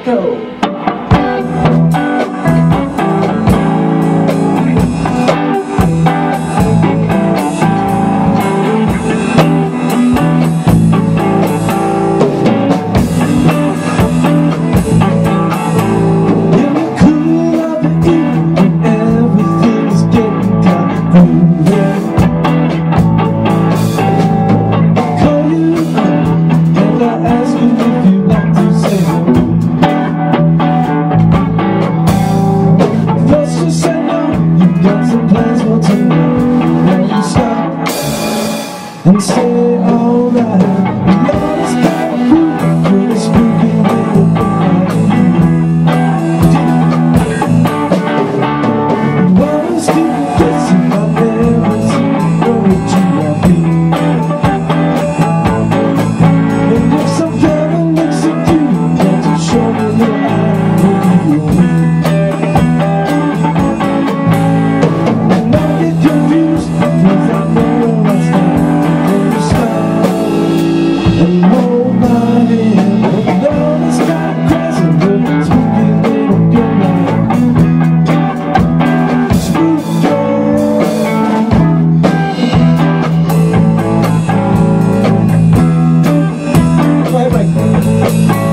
Go! And say alright, love is kind of cool, when it's speaking with a one is keeping guessing, I've never seen what you want me. And if some girl looks at you, can't you show me that I will be your me? And I get confused, because I know I stand. And hold my hand, and all this kind of crazy, but it's moving, it'll go right. Smooth go. Right.